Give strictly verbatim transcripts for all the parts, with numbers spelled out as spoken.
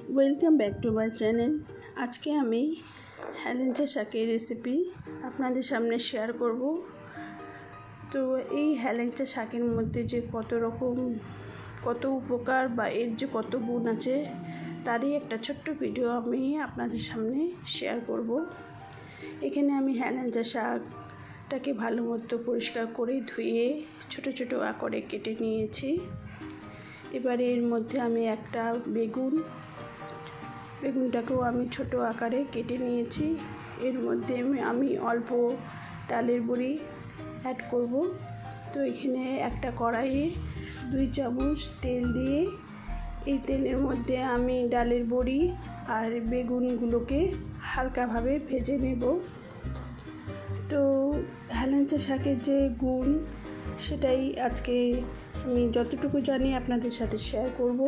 Welcome back to my channel. আজকে আমি হেলেঞ্চা শাকের রেসিপি আপনাদের সামনে শেয়ার করব। তো এই হেলেঞ্চা শাকের মধ্যে যে কত রকম কত উপকার বা এর যে কত গুণ আছে তারই একটা ছোট্ট ভিডিও আমি আপনাদের সামনে শেয়ার করব। এখানে আমি হেলেঞ্চা শাকটাকে ভালো মতো পরিষ্কার করে ধুয়ে ছোট ছোট আকারে কেটে নিয়েছি। এবারে এর মধ্যে আমি একটা বেগুন বেগুনটাকেও আমি ছোট আকারে কেটে নিয়েছি। এর মধ্যে আমি অল্প ডালের বড়ি অ্যাড করব। তো এখানে একটা কড়াইয়ে দুই চামচ তেল দিয়ে এই তেলের মধ্যে আমি ডালের বড়ি আর বেগুনগুলোকে হালকাভাবে ভেজে নেব। তো হেলেঞ্চা শাকের যে গুণ সেটাই আজকে আমি যতটুকু জানি আপনাদের সাথে শেয়ার করব।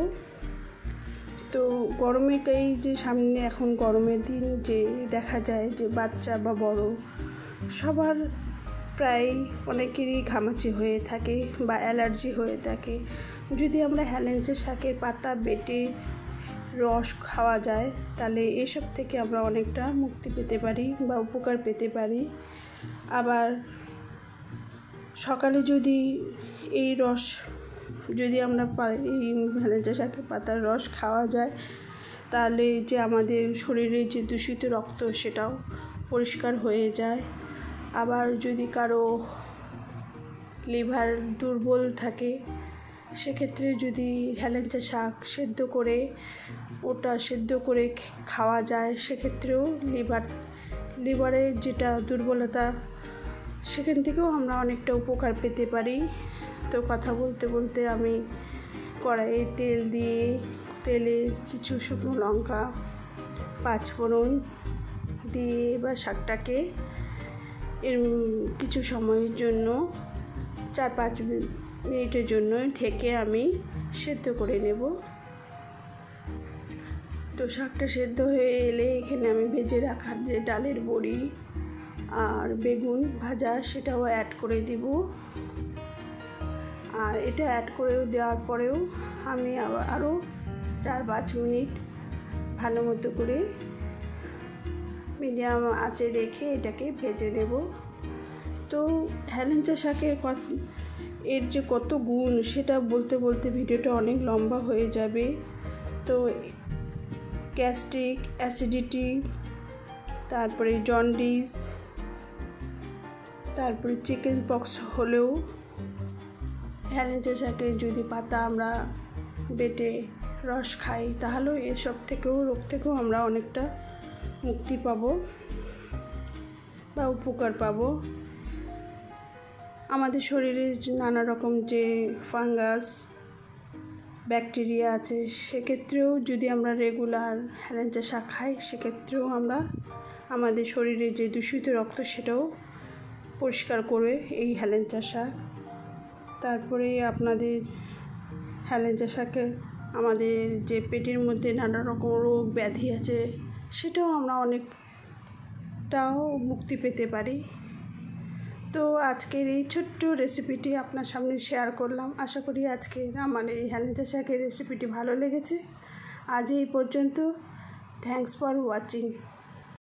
তো গরমে এই যে সামনে এখন গরমের দিন যে দেখা যায় যে বাচ্চা বা বড় সবার প্রায় অনেকেরই ঘামাচি হয়ে থাকে বা অ্যালার্জি হয়ে থাকে। যদি আমরা হেলেঞ্চা শাকের পাতা বেটে রস খাওয়া যায় তাহলে এসব থেকে আমরা অনেকটা মুক্তি পেতে পারি বা উপকার পেতে পারি। আবার সকালে যদি এই রস যদি আমরা এই হেলেঞ্চা শাকের পাতার রস খাওয়া যায় তাহলে যে আমাদের শরীরে যে দূষিত রক্ত সেটাও পরিষ্কার হয়ে যায়। আবার যদি কারো লিভার দুর্বল থাকে সেক্ষেত্রে যদি হেলেঞ্চা শাক সেদ্ধ করে ওটা সেদ্ধ করে খাওয়া যায় সেক্ষেত্রেও লিভার লিভারের যেটা দুর্বলতা সেখান থেকেও আমরা অনেকটা উপকার পেতে পারি। তো কথা বলতে বলতে আমি কড়াইয়ে তেল দিয়ে তেলে কিছু শুকনো লঙ্কা পাঁচফোড়ন দিয়ে বা শাকটাকে এর কিছু সময়ের জন্য চার পাঁচ মিনিটের জন্য ঢেকে আমি সেদ্ধ করে নেব। তো শাকটা সেদ্ধ হয়ে এলে এখানে আমি ভেজে রাখার যে ডালের বড়ি আর বেগুন ভাজা সেটাও অ্যাড করে দিব। আর এটা অ্যাড করে দেওয়ার পরেও আমি আবার আরও চার পাঁচ মিনিট ভালো মতো করে মিডিয়াম আঁচে রেখে এটাকে ভেজে নেব। তো হেলেঞ্চা শাকের এর যে কত গুণ সেটা বলতে বলতে ভিডিওটা অনেক লম্বা হয়ে যাবে। তো গ্যাস্ট্রিক অ্যাসিডিটি, তারপরে জন্ডিস, তারপরে চিকেন পক্স হলেও হেলেঞ্চা শাকের যদি পাতা আমরা বেটে রস খাই তাহলেও এসব থেকেও রোগ থেকেও আমরা অনেকটা মুক্তি পাব বা উপকার পাব। আমাদের শরীরে নানা রকম যে ফাঙ্গাস ব্যাকটেরিয়া আছে সেক্ষেত্রেও যদি আমরা রেগুলার হেলেঞ্চা শাক খাই সেক্ষেত্রেও আমরা আমাদের শরীরে যে দূষিত রক্ত সেটাও পরিষ্কার করবে এই হেলেঞ্চা শাক। তারপরে আপনাদের হেলেঞ্চা শাকে আমাদের যে পেটের মধ্যে নানা রকম রোগ ব্যাধি আছে সেটাও আমরা অনেকটাও মুক্তি পেতে পারি। তো আজকের এই ছোট্ট রেসিপিটি আপনার সামনে শেয়ার করলাম। আশা করি আজকের আমার এই হেলেঞ্চা শাকের রেসিপিটি ভালো লেগেছে। আজ এই পর্যন্ত। Thanks for watching.